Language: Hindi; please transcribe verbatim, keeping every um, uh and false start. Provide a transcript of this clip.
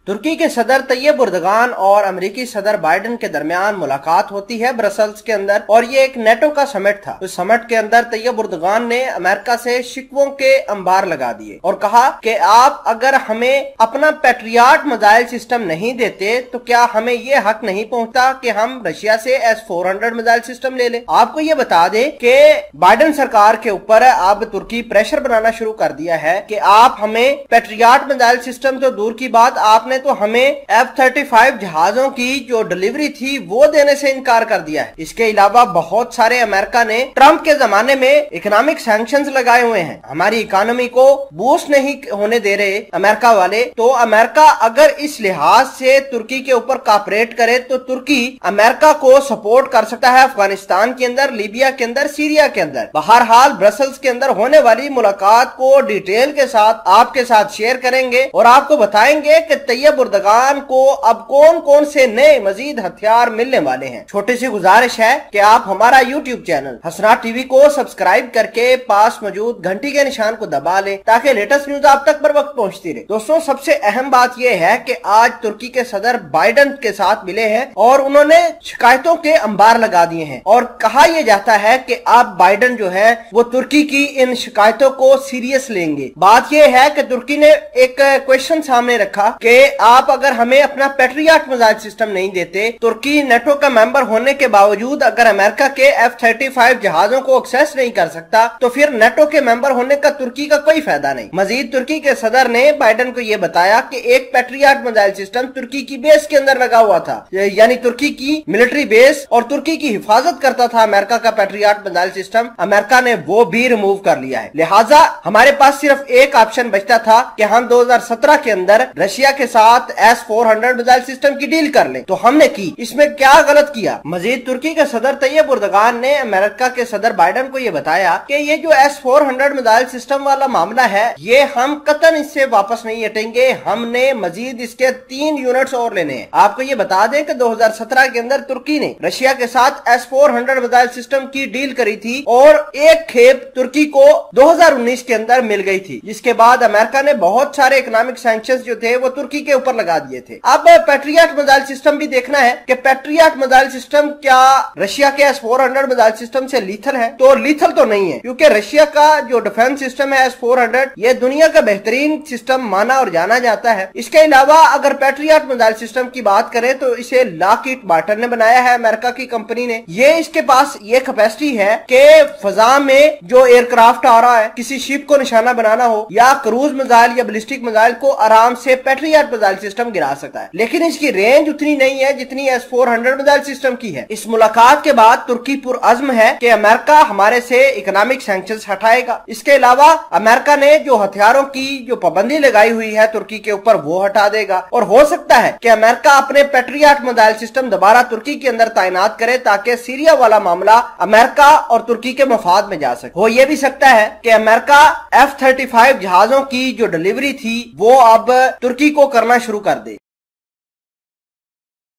तुर्की के सदर तैयब उर्दगान और अमेरिकी सदर बाइडेन के दरमियान मुलाकात होती है ब्रसल्स के अंदर, और ये एक नेटो का समिट था। उस समिट के अंदर तैयब उर्दगान ने अमेरिका से शिकवों के अंबार लगा दिए और कहा कि आप अगर हमें अपना पैट्रियट मिसाइल सिस्टम नहीं देते तो क्या हमें ये हक नहीं पहुंचता कि हम रशिया से S four hundred missile system ले लें। आपको ये बता दें कि बाइडेन सरकार के ऊपर अब तुर्की प्रेशर बनाना शुरू कर दिया है कि आप हमें पैट्रियट मिसाइल सिस्टम तो दूर की बात, आपने तो हमें एफ थर्टी फाइव जहाजों की जो डिलीवरी थी वो देने से इनकार कर दिया है। इसके अलावा बहुत सारे अमेरिका ने ट्रंप के जमाने में इकोनॉमिक सैंक्शंस लगाए हुए हैं, हमारी इकोनॉमी को बूस्ट नहीं होने दे रहे अमेरिका वाले। तो अमेरिका अगर इस लिहाज से तुर्की के ऊपर कॉपरेट करे तो तुर्की अमेरिका को सपोर्ट कर सकता है अफगानिस्तान के अंदर, लीबिया के अंदर, सीरिया के अंदर। बहरहाल ब्रसल्स के अंदर होने वाली मुलाकात को डिटेल के साथ आपके साथ शेयर करेंगे और आपको बताएंगे कि तैयब उर्दगान को अब कौन कौन से नए मजीद हथियार मिलने वाले हैं। छोटी सी गुजारिश है कि आप हमारा यूट्यूब चैनल हसनाट टीवी को सब्सक्राइब करके पास मौजूद घंटी के निशान को दबा लें ताकि लेटेस्ट न्यूज आप तक बर वक्त पहुंचती रहे। दोस्तों, सबसे अहम बात यह है कि आज तुर्की के सदर बाइडेन के साथ मिले हैं और उन्होंने शिकायतों के अंबार लगा दिए हैं और कहा यह जाता है कि अब बाइडेन जो है वो तुर्की की इन शिकायतों को सीरियस लेंगे। बात यह है कि तुर्की ने एक क्वेश्चन सामने रखा कि आप अगर हमें अपना पैट्रियट मिसाइल सिस्टम नहीं देते, तुर्की नेटो का मेंबर होने के बावजूद अगर अमेरिका के एफ थर्टी फाइव जहाजों को एक्सेस नहीं कर सकता तो फिर नेटो के मेंबर होने का तुर्की का कोई फायदा नहीं। मजीद तुर्की के सदर ने बाइडेन को यह बताया कि एक पैट्रियट मिसाइल सिस्टम तुर्की की बेस के अंदर लगा हुआ था, यानी तुर्की की मिलिट्री बेस और तुर्की की हिफाजत करता था अमेरिका का पैट्रियट मिसाइल सिस्टम। अमेरिका ने वो भी रिमूव कर लिया है, लिहाजा हमारे पास सिर्फ एक ऑप्शन बचता था कि हम दो हजार सत्रह के अंदर रशिया के साथ S four hundred missile system की डील कर लें। तो हमने की, इसमें क्या गलत किया। मजीद तुर्की के सदर तैयब उर्दगान ने अमेरिका के सदर बाइडेन को यह बताया कि ये जो S four hundred missile system वाला मामला है ये हम कतन इससे वापस नहीं हटेंगे, हमने मजीद इसके तीन यूनिट्स और लेने हैं। आपको ये बता दें कि दो हजार सत्रह के अंदर तुर्की ने रशिया के साथ S four hundred missile system की डील करी थी और एक खेप तुर्की को दो हजार उन्नीस के अंदर मिल गई थी, जिसके बाद अमेरिका ने बहुत सारे इकोनॉमिक सैंक्शंस जो थे वो तुर्की के ऊपर लगा दिए थे। अब पैट्रियट मिसाइल सिस्टम भी देखना है कि पैट्रियट मिसाइल सिस्टम क्या रशिया के S four hundred missile system से लीथल है, तो लीथल तो नहीं है क्योंकि रशिया का जो डिफेंस सिस्टम है एस फोर हंड्रेड ये दुनिया का बेहतरीन सिस्टम माना और जाना जाता है। इसके अलावा अगर पैट्रियट मिसाइल सिस्टम की बात करें तो इसे लॉकहीड मार्टिन ने बनाया है, अमेरिका की कंपनी ने। ये इसके पास ये कैपेसिटी है कि फजा में जो एयरक्राफ्ट आ रहा है, किसी शिप को निशाना बनाना हो या क्रूज मिसाइल या बैलिस्टिक मिसाइल को आराम से पैट्रियट मिसाइल सिस्टम गिरा सकता है, लेकिन इसकी रेंज उतनी नहीं है जितनी S four hundred missile system की है। इस मुलाकात के बाद तुर्की पुरअज़्म है कि अमेरिका हमारे से इकोनॉमिक सैंक्शंस हटाएगा। इसके अलावा अमेरिका ने जो हथियारों की जो पाबंदी लगाई हुई है तुर्की के ऊपर वो हटा देगा और हो सकता है कि अमेरिका अपने पैट्रियट मिसाइल सिस्टम दोबारा तुर्की के अंदर तैनात करे ताकि सीरिया वाला मामला अमेरिका और तुर्की के मफाद में जा सके। हो यह भी सकता है कि अमेरिका एफ थर्टी फाइव जहाजों की जो डिलीवरी थी वो अब तुर्की को करना शुरू कर दे।